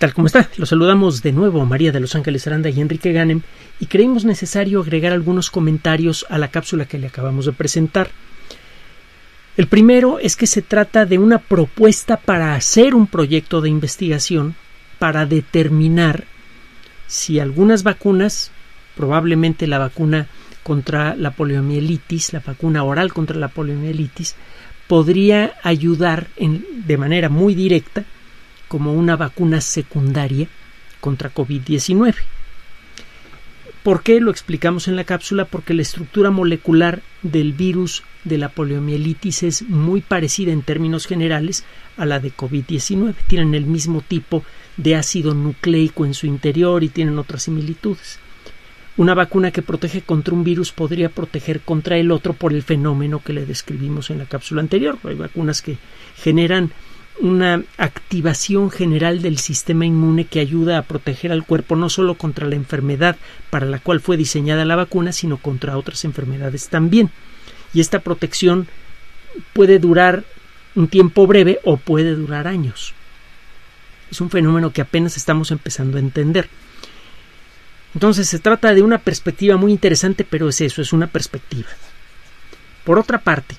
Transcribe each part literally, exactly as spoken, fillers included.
tal como está? Los saludamos de nuevo María de Los Ángeles Aranda y Enrique Ganem, y creímos necesario agregar algunos comentarios a la cápsula que le acabamos de presentar. El primero es que se trata de una propuesta para hacer un proyecto de investigación para determinar si algunas vacunas, probablemente la vacuna contra la poliomielitis, la vacuna oral contra la poliomielitis, podría ayudar en, de manera muy directa como una vacuna secundaria contra COVID diecinueve. ¿Por qué? Lo explicamos en la cápsula, porque la estructura molecular del virus de la poliomielitis es muy parecida en términos generales a la de COVID diecinueve. Tienen el mismo tipo de ácido nucleico en su interior y tienen otras similitudes. Una vacuna que protege contra un virus podría proteger contra el otro por el fenómeno que le describimos en la cápsula anterior. Hay vacunas que generan una activación general del sistema inmune que ayuda a proteger al cuerpo no solo contra la enfermedad para la cual fue diseñada la vacuna, sino contra otras enfermedades también. Y esta protección puede durar un tiempo breve o puede durar años. Es un fenómeno que apenas estamos empezando a entender. Entonces se trata de una perspectiva muy interesante, pero es eso, es una perspectiva. Por otra parte,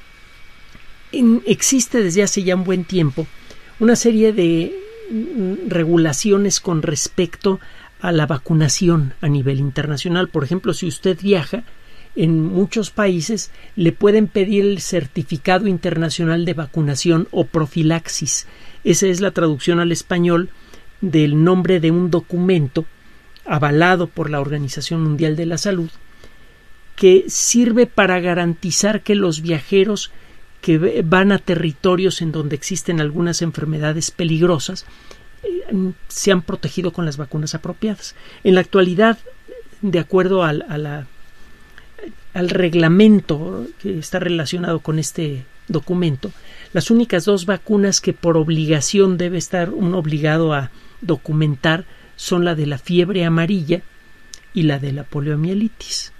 en, existe desde hace ya un buen tiempo una serie de mm, regulaciones con respecto a la vacunación a nivel internacional. Por ejemplo, si usted viaja, en muchos países le pueden pedir el certificado internacional de vacunación o profilaxis. Esa es la traducción al español del nombre de un documento avalado por la Organización Mundial de la Salud, que sirve para garantizar que los viajeros que van a territorios en donde existen algunas enfermedades peligrosas eh, se han protegido con las vacunas apropiadas. En la actualidad, de acuerdo al, a la, al reglamento que está relacionado con este documento, las únicas dos vacunas que por obligación debe estar uno obligado a documentar son la de la fiebre amarilla y la de la poliomielitis.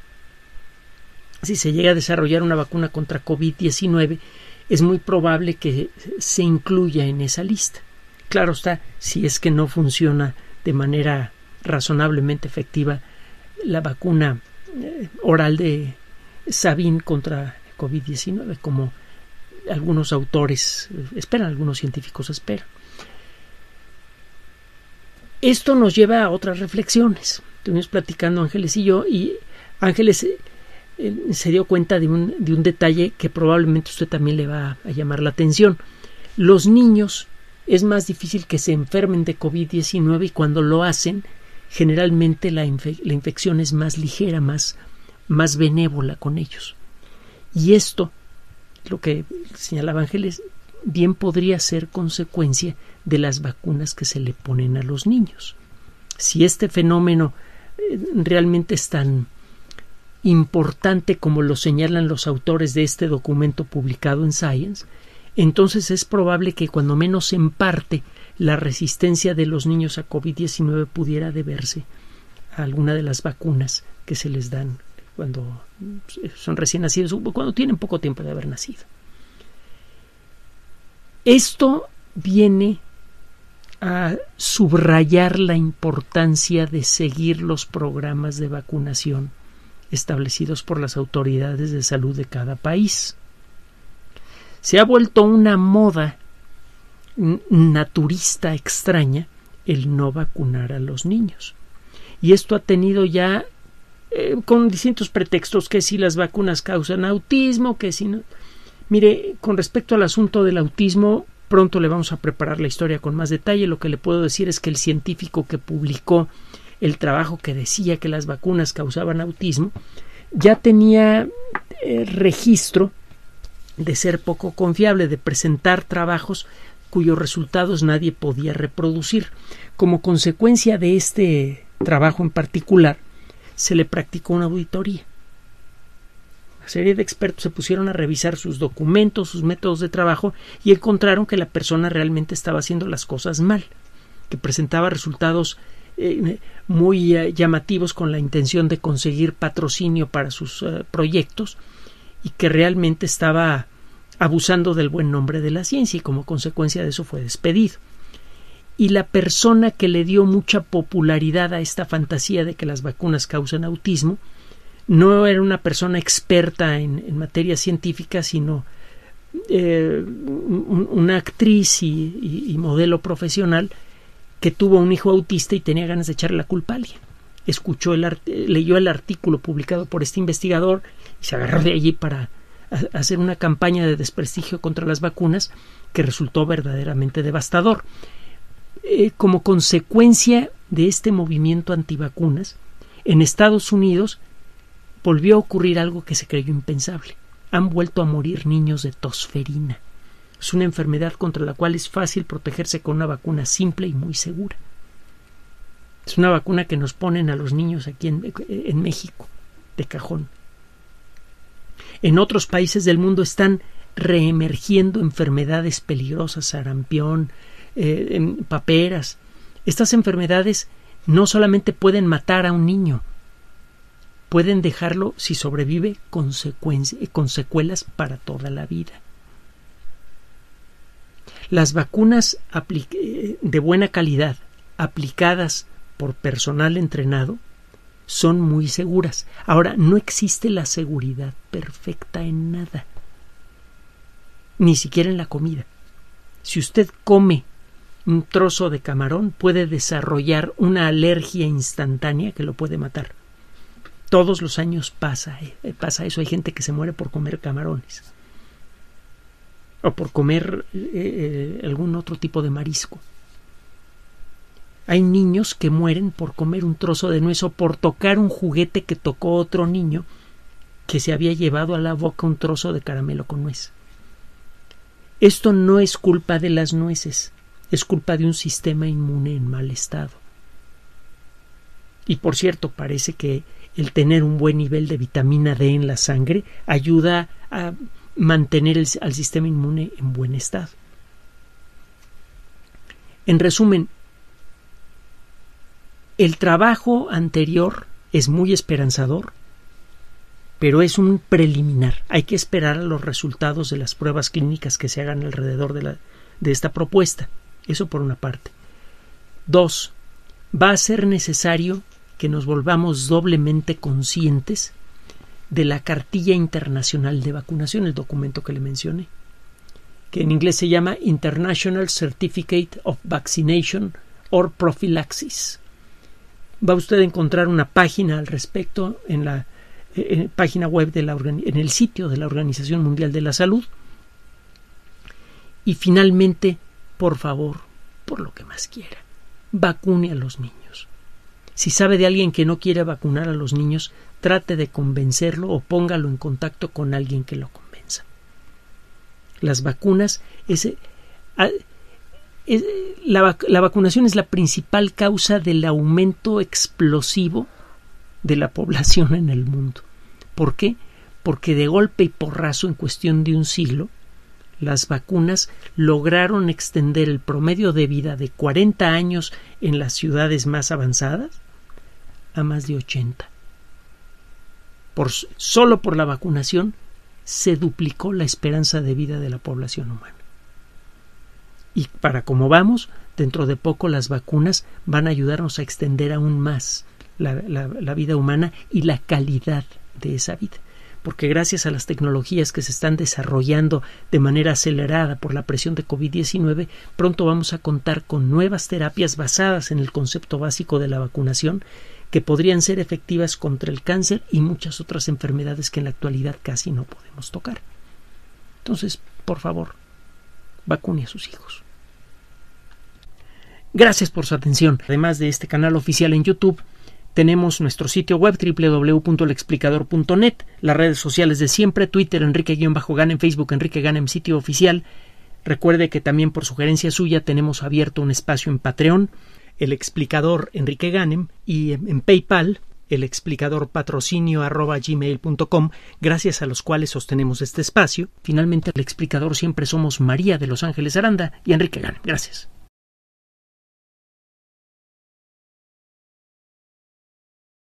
Si se llega a desarrollar una vacuna contra COVID diecinueve, es muy probable que se incluya en esa lista. Claro está, si es que no funciona de manera razonablemente efectiva la vacuna eh, oral de Sabin contra COVID diecinueve, como algunos autores esperan, algunos científicos esperan. Esto nos lleva a otras reflexiones. Estuvimos platicando Ángeles y yo, y Ángeles eh, eh, se dio cuenta de un, de un detalle que probablemente a usted también le va a, a llamar la atención. Los niños es más difícil que se enfermen de COVID diecinueve, y cuando lo hacen, generalmente la, infe la infección es más ligera, más, más benévola con ellos. Y esto, lo que señalaba Ángeles, bien podría ser consecuencia de las vacunas que se le ponen a los niños. Si este fenómeno eh, realmente es tan importante como lo señalan los autores de este documento publicado en Science, entonces es probable que cuando menos en parte la resistencia de los niños a COVID diecinueve pudiera deberse a alguna de las vacunas que se les dan cuando son recién nacidos, cuando tienen poco tiempo de haber nacido. Esto viene a subrayar la importancia de seguir los programas de vacunación establecidos por las autoridades de salud de cada país. Se ha vuelto una moda naturista extraña el no vacunar a los niños. Y esto ha tenido ya eh, con distintos pretextos, que si las vacunas causan autismo, que si no. Mire, con respecto al asunto del autismo, pronto le vamos a preparar la historia con más detalle. Lo que le puedo decir es que el científico que publicó el trabajo que decía que las vacunas causaban autismo ya tenía eh, registro de ser poco confiable, de presentar trabajos cuyos resultados nadie podía reproducir. Como consecuencia de este trabajo en particular, se le practicó una auditoría. Una serie de expertos se pusieron a revisar sus documentos, sus métodos de trabajo, y encontraron que la persona realmente estaba haciendo las cosas mal, que presentaba resultados eh, muy eh, llamativos con la intención de conseguir patrocinio para sus eh, proyectos, y que realmente estaba abusando del buen nombre de la ciencia, y como consecuencia de eso fue despedido. y la persona que le dio mucha popularidad a esta fantasía de que las vacunas causan autismo no era una persona experta en, en materia científica, sino eh, un, una actriz y, y, y modelo profesional que tuvo un hijo autista y tenía ganas de echarle la culpa a alguien. Escuchó el art- leyó el artículo publicado por este investigador y se agarró de allí para a- hacer una campaña de desprestigio contra las vacunas que resultó verdaderamente devastador. Eh, como consecuencia de este movimiento antivacunas, en Estados Unidos volvió a ocurrir algo que se creyó impensable. Han vuelto a morir niños de tosferina. Es una enfermedad contra la cual es fácil protegerse con una vacuna simple y muy segura. Es una vacuna que nos ponen a los niños aquí en, en México, de cajón. En otros países del mundo están reemergiendo enfermedades peligrosas, sarampión, eh, paperas. Estas enfermedades no solamente pueden matar a un niño, pueden dejarlo, si sobrevive, con, con secuelas para toda la vida. Las vacunas de buena calidad, aplicadas por personal entrenado, son muy seguras. Ahora, no existe la seguridad perfecta en nada, ni siquiera en la comida. Si usted come un trozo de camarón, puede desarrollar una alergia instantánea que lo puede matar. Todos los años pasa, eh, pasa eso. Hay gente que se muere por comer camarones o por comer eh, algún otro tipo de marisco. Hay niños que mueren por comer un trozo de nuez o por tocar un juguete que tocó otro niño que se había llevado a la boca un trozo de caramelo con nuez. Esto no es culpa de las nueces, es culpa de un sistema inmune en mal estado. Y por cierto, parece que el tener un buen nivel de vitamina D en la sangre ayuda a mantener el, al sistema inmune en buen estado. En resumen, el trabajo anterior es muy esperanzador, pero es un preliminar. Hay que esperar a los resultados de las pruebas clínicas que se hagan alrededor de, la, de esta propuesta. Eso por una parte. Dos, va a ser necesario que nos volvamos doblemente conscientes de la Cartilla Internacional de Vacunación, el documento que le mencioné, que en inglés se llama International Certificate of Vaccination or Prophylaxis. Va usted a encontrar una página al respecto en la eh, página web de la en el sitio de la Organización Mundial de la Salud. Y finalmente, por favor, por lo que más quiera, vacune a los niños. Si sabe de alguien que no quiere vacunar a los niños, trate de convencerlo o póngalo en contacto con alguien que lo convenza. Las vacunas, ese, es, la, la vacunación es la principal causa del aumento explosivo de la población en el mundo. ¿Por qué? Porque de golpe y porrazo, en cuestión de un siglo, las vacunas lograron extender el promedio de vida de cuarenta años en las ciudades más avanzadas a más de ochenta. Por, solo por la vacunación se duplicó la esperanza de vida de la población humana. Y para como vamos, dentro de poco las vacunas van a ayudarnos a extender aún más la, la, la vida humana y la calidad de esa vida. Porque gracias a las tecnologías que se están desarrollando de manera acelerada por la presión de COVID diecinueve, pronto vamos a contar con nuevas terapias basadas en el concepto básico de la vacunación que podrían ser efectivas contra el cáncer y muchas otras enfermedades que en la actualidad casi no podemos tocar. Entonces, por favor, vacune a sus hijos. Gracias por su atención. Además de este canal oficial en YouTube, tenemos nuestro sitio web doble u doble u doble u punto el explicador punto net, las redes sociales de siempre, Twitter Enrique-Ganem, Facebook Enrique Ganem, sitio oficial. Recuerde que también por sugerencia suya tenemos abierto un espacio en Patreon, el explicador Enrique Ganem, y en, en PayPal, el explicador patrocinio arroba gmail punto com, gracias a los cuales sostenemos este espacio. Finalmente, el explicador siempre somos María de Los Ángeles Aranda y Enrique Ganem. Gracias.